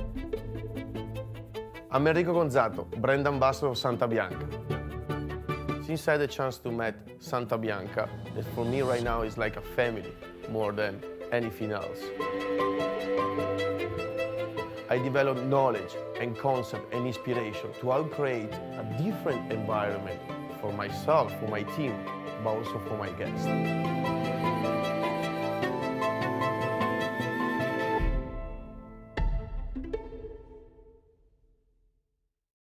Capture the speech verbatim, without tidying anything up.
I'm Enrico Gonzato, brand ambassador of Santa Bianca. Since I had the chance to meet Santa Bianca, that for me right now is like a family more than anything else. I developed knowledge and concept and inspiration to help create a different environment for myself, for my team, but also for my guests.